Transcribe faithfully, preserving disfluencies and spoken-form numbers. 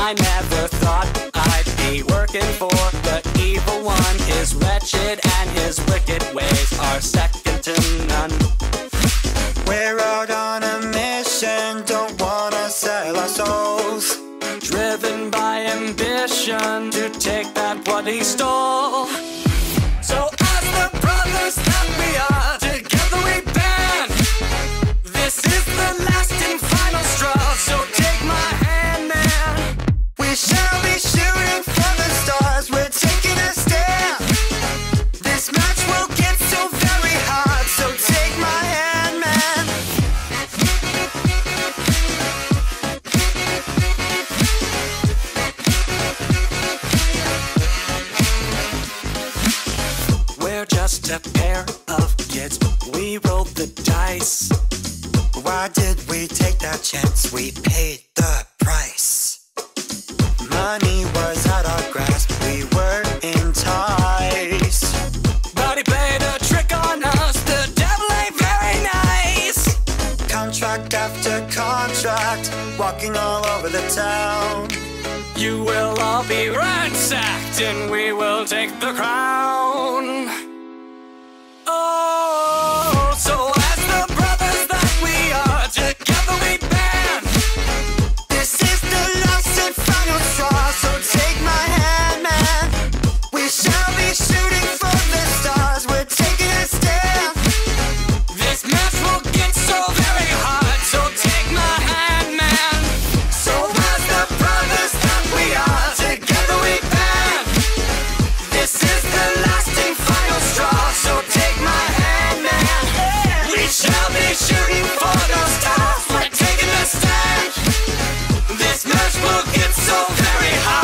I never thought I'd be working for the evil one. His wretched and his wicked ways are second to none. We're out on a mission, don't wanna sell our souls. Driven by ambition to take back what he stole. So as the brothers that we are, together we band. This is the last and final straw, so take my hand, man. We shall be shooting for the stars, we're taking a stand. This match will get so very hard, so take my hand, man. We're just a pair of kids, we rolled the dice. Why did we take that chance? We paid the price. Money was at our grasp, we were enticed. But he played a trick on us, the devil ain't very nice. Contract after contract, walking all over the town. You will all be ransacked and we will take the crown. Oh, so as the brothers that we are, together we band. This is the last and final straw, so take my hand, man. We shall be shooting for the stars, we're taking a stand. This match will get so very hard, so take my hand, man. So as the brothers that we are, together we band. This is the last and final straw, so take my hand, man. We shall be shooting for those stars, we're taking a stand. This match will get so very hard.